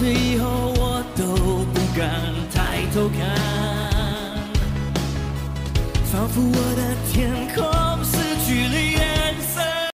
最后我都不敢抬头看，仿佛我的天空